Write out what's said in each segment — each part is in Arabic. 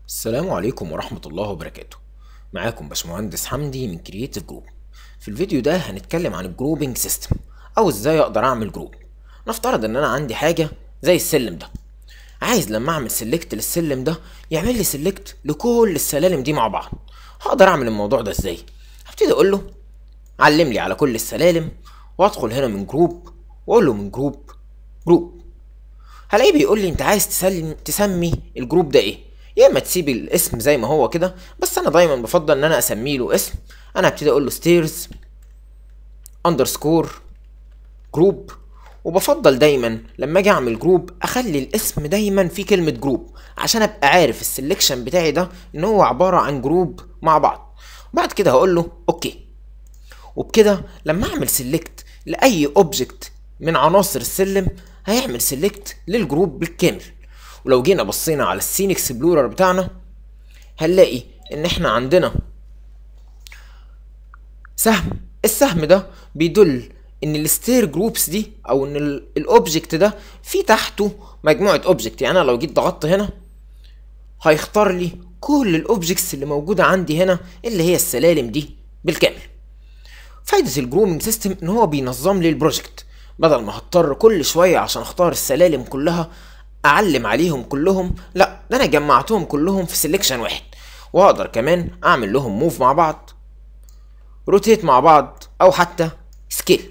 السلام عليكم ورحمة الله وبركاته. معاكم باشمهندس حمدي من كرييتيف جروب. في الفيديو ده هنتكلم عن الجروبينج سيستم او ازاي اقدر اعمل جروب. نفترض ان انا عندي حاجة زي السلم ده، عايز لما اعمل سيلكت للسلم ده يعمل لي سيلكت لكل السلالم دي مع بعض. هقدر اعمل الموضوع ده ازاي؟ هبتدي اقول له علم لي على كل السلالم، وادخل هنا من جروب واقول له من جروب هلاقيه بيقول لي انت عايز تسمي الجروب ده ايه. يا اما تسيب الاسم زي ما هو كده، بس انا دايما بفضل ان انا اسميه له اسم. انا هبتدي اقول له ستيرز اندرسكور جروب، وبفضل دايما لما اجي اعمل جروب اخلي الاسم دايما فيه كلمه جروب عشان ابقى عارف السلكشن بتاعي ده ان هو عباره عن جروب مع بعض. وبعد كده هقول له اوكي. وبكده لما اعمل سيلكت لاي اوبجكت من عناصر السلم هيعمل سيلكت للجروب بالكامل. ولو جينا بصينا على السين اكسبلورر بتاعنا هنلاقي ان احنا عندنا سهم. السهم ده بيدل ان الستير جروبس دي او ان الاوبجكت ده في تحته مجموعه اوبجكت. يعني انا لو جيت ضغطت هنا هيختار لي كل الاوبجكتس اللي موجوده عندي هنا اللي هي السلالم دي بالكامل. فايده الجروبنج سيستم ان هو بينظم لي البروجكت، بدل ما هضطر كل شويه عشان اختار السلالم كلها اعلم عليهم كلهم، لا ده انا جمعتهم كلهم في سيلكشن واحد. واقدر كمان اعمل لهم موف مع بعض، روتيت مع بعض، او حتى سكيل.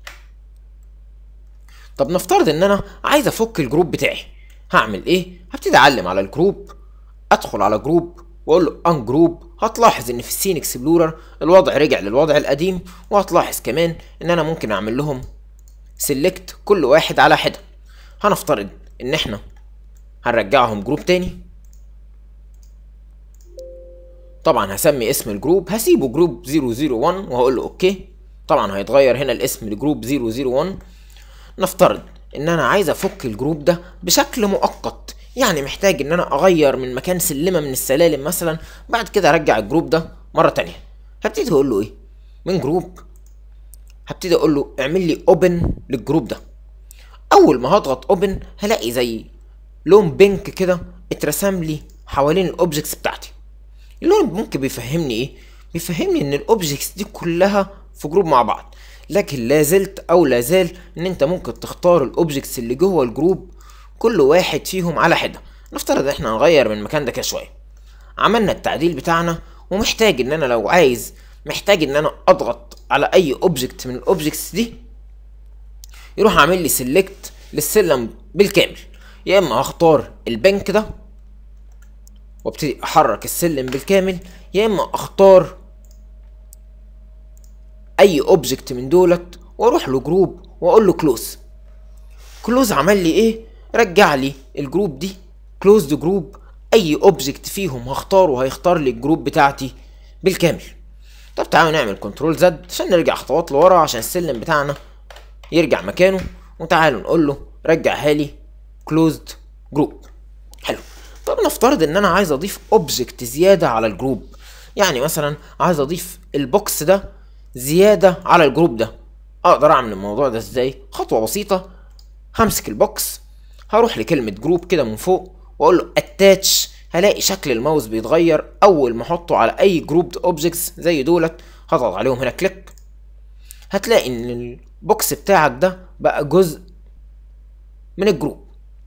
طب نفترض ان انا عايز افك الجروب بتاعي، هعمل ايه؟ هبتدي اعلم على الجروب، ادخل على جروب واقول له ان جروب. هتلاحظ ان في السين اكسبلورر الوضع رجع للوضع القديم، وهتلاحظ كمان ان انا ممكن اعمل لهم سيلكت كل واحد على حده. هنفترض ان احنا هنرجعهم جروب تاني. طبعا هسمي اسم الجروب، هسيبه جروب 001 وهقول له اوكي. طبعا هيتغير هنا الاسم لجروب 001. نفترض ان انا عايز افك الجروب ده بشكل مؤقت، يعني محتاج ان انا اغير من مكان سلمه من السلالم مثلا، بعد كده ارجع الجروب ده مره تانية. هبتدي اقول له ايه؟ من جروب هبتدي اقول له اعمل لي اوبن للجروب ده. اول ما هضغط اوبن هلاقي زي لون بينك كده اترسم لي حوالين الاوبجكتس بتاعتي. اللون ممكن بيفهمني ايه؟ بيفهمني ان الاوبجكتس دي كلها في جروب مع بعض، لكن لازال ان انت ممكن تختار الاوبجكتس اللي جوه الجروب كل واحد فيهم على حده. نفترض احنا هنغير من المكان ده كده شويه. عملنا التعديل بتاعنا، ومحتاج ان انا لو عايز محتاج ان انا اضغط على اي اوبجكت من الاوبجكتس دي يروح عامل لي سيلكت للسلم بالكامل. يا اما هختار البنك ده وابتدي احرك السلم بالكامل، يا اما اختار اي اوبجكت من دولت واروح له جروب واقول له كلوز. عمل لي ايه؟ رجع لي الجروب دي كلوزد جروب. اي اوبجكت فيهم هختاره هيختار لي الجروب بتاعتي بالكامل. طب تعالوا نعمل كنترول زد عشان نرجع خطوات لورا عشان السلم بتاعنا يرجع مكانه. وتعالوا نقول له رجعها لي كلوزد جروب. حلو. طب نفترض ان انا عايز اضيف اوبجكت زياده على الجروب، يعني مثلا عايز اضيف البوكس ده زياده على الجروب ده. اقدر اعمل الموضوع ده ازاي؟ خطوه بسيطه. همسك البوكس، هروح لكلمه جروب كده من فوق واقول له اتاتش. هلاقي شكل الماوس بيتغير اول ما احطه على اي جروب اوبجكتس زي دولت. هضغط عليهم هنا كليك، هتلاقي ان البوكس بتاعك ده بقى جزء من الجروب.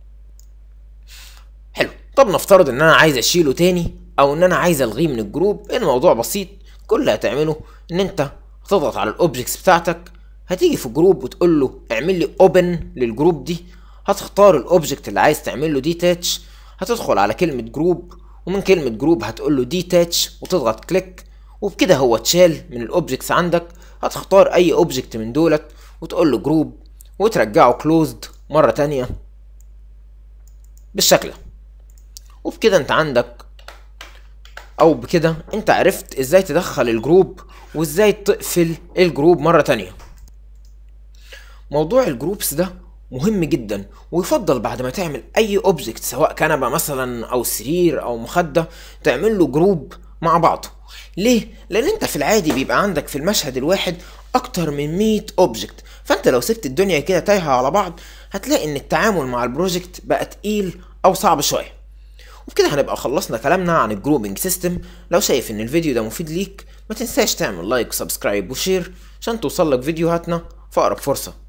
حلو. طب نفترض ان انا عايز اشيله تاني او ان انا عايز الغيه من الجروب. الموضوع بسيط، كل اللي هتعمله ان انت هتضغط على الاوبجكتس بتاعتك، هتيجي في جروب وتقول له اعمل لي اوبن للجروب دي. هتختار الاوبجكت اللي عايز تعمل له ديتاتش، هتدخل على كلمه جروب ومن كلمه جروب هتقول له ديتاتش وتضغط كليك، وبكده هو اتشال من الاوبجكتس عندك. هتختار اي اوبجكت من دولت وتقول له جروب وترجعه كلوزد مره تانية بالشكل ده. وبكده انت عندك او بكده انت عرفت ازاي تدخل الجروب وازاي تقفل الجروب مرة تانية. موضوع الجروبس ده مهم جدا، ويفضل بعد ما تعمل اي اوبجكت سواء كنبة مثلا او سرير او مخدة تعمل له جروب مع بعضه. ليه؟ لان انت في العادي بيبقى عندك في المشهد الواحد اكتر من 100 اوبجكت، فانت لو سبت الدنيا كده تايهة على بعض هتلاقي ان التعامل مع البروجكت بقى تقيل او صعب شوية. وبكده هنبقى خلصنا كلامنا عن الجروبنج سيستم. لو شايف ان الفيديو ده مفيد ليك ما تنساش تعمل لايك وسبسكرايب وشير عشان توصلك فيديوهاتنا في اقرب فرصة.